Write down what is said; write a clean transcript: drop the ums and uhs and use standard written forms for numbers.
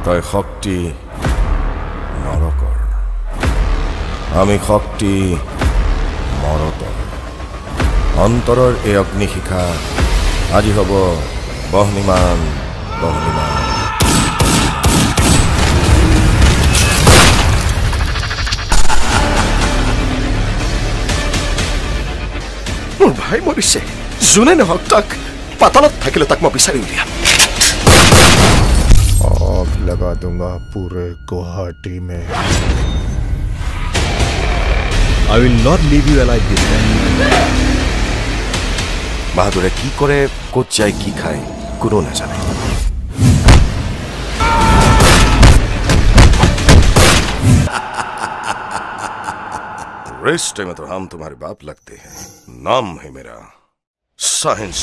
তই শক্তি নৰকৰ, আমি শক্তি মৰতৰ। অন্তৰৰ এই অগ্নিশিখা আজি হ'ব বহ্নিমান বহ্নিমান। মোৰ ভাই মৰিছে, যোনে নহওক তাক পাতালত থাকিলে তাক মই বিচাৰি উলিয়াম। आग लगा दूंगा पूरे गुवाहाटी में। I will not leave you alive this time. বাহাদুৰে কি কৰে, ক'ত যায়, কি খায়, কোনো নাজানে। रेस्ट में तो हम तुम्हारे बाप लगते हैं। नाम है मेरा साइंस।